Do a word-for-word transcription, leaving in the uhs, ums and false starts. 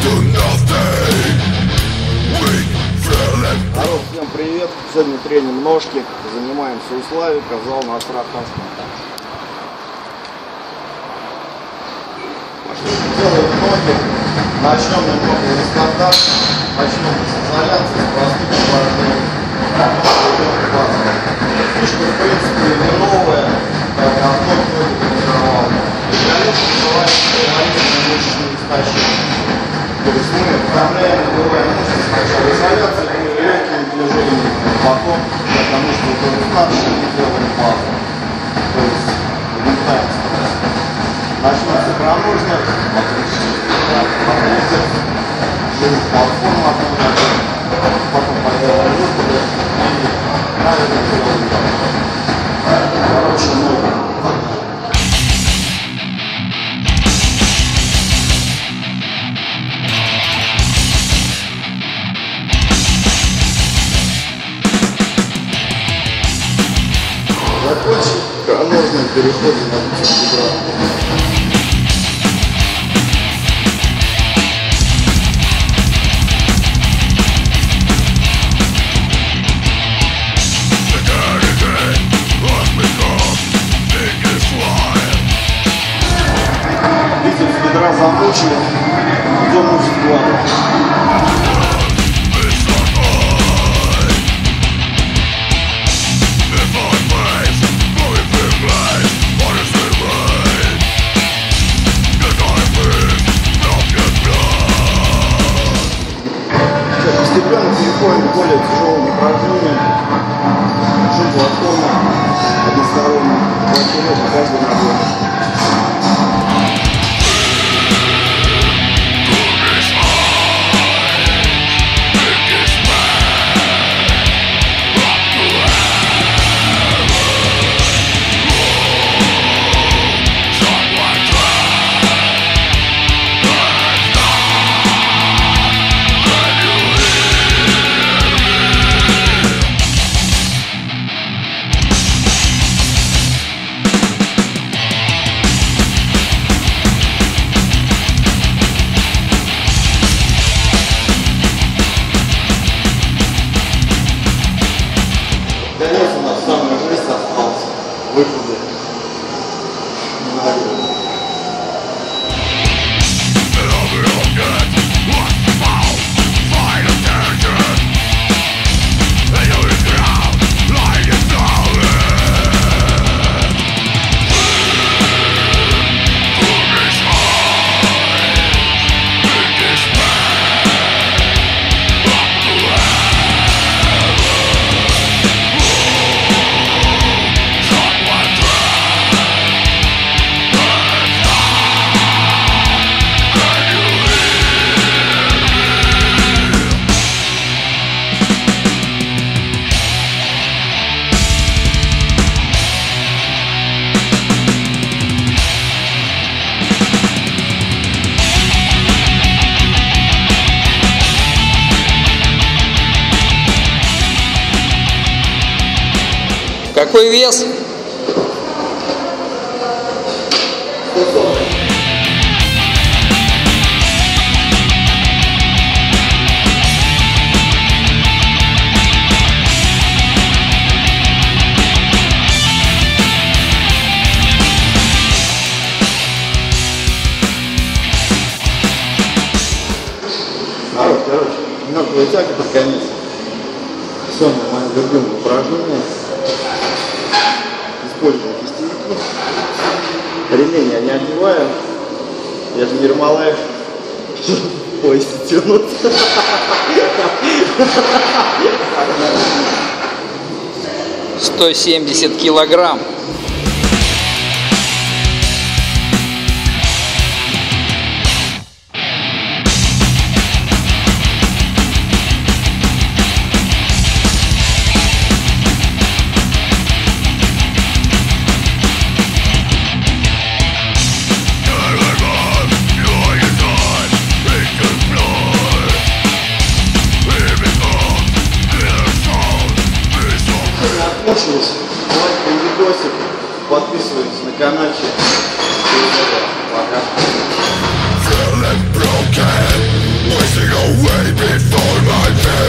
Народ, всем привет! Сегодня треним ножки, занимаемся у Славика, зал на Астраханском. Делаем ноги, начнем немного нестандартно, начнем с изоляции, с простых упражнений. Фишка, в принципе, не новая, как давно кто-то тренировал. Великолепно называется переводительное мышечное истощение. То есть мы вправляем, набиваем мышцы сначала изоляции, легкими движениями, потом, потому что это старше, мы делаем плавно. То есть угнетаем стресс. Начнем с икроножных, потом бицепс, через платформу отмотаем, потом поделаем выпады и правильно сделаем так. Короче, много. Закончим икроножные переходы на бицепс бедра. Бицепс бедра замучили, до мышц глаза. Постепенно переходим к более тяжелым упражнениям. Держим платформу односторонне, вперед каждой ногой. Конец у нас самый жесть остался. Выходы. Какой вес? Народ, короче, мертвая тяга под конец. Самое мое любимое упражнение. Используем кистевики. Ремень я не одеваю. Я же не Ермолаев. Пояс тянут. сто семьдесят килограмм. Закончилось. Лайкаем видосик, подписывайтесь на каналчик. Пока. way before my death.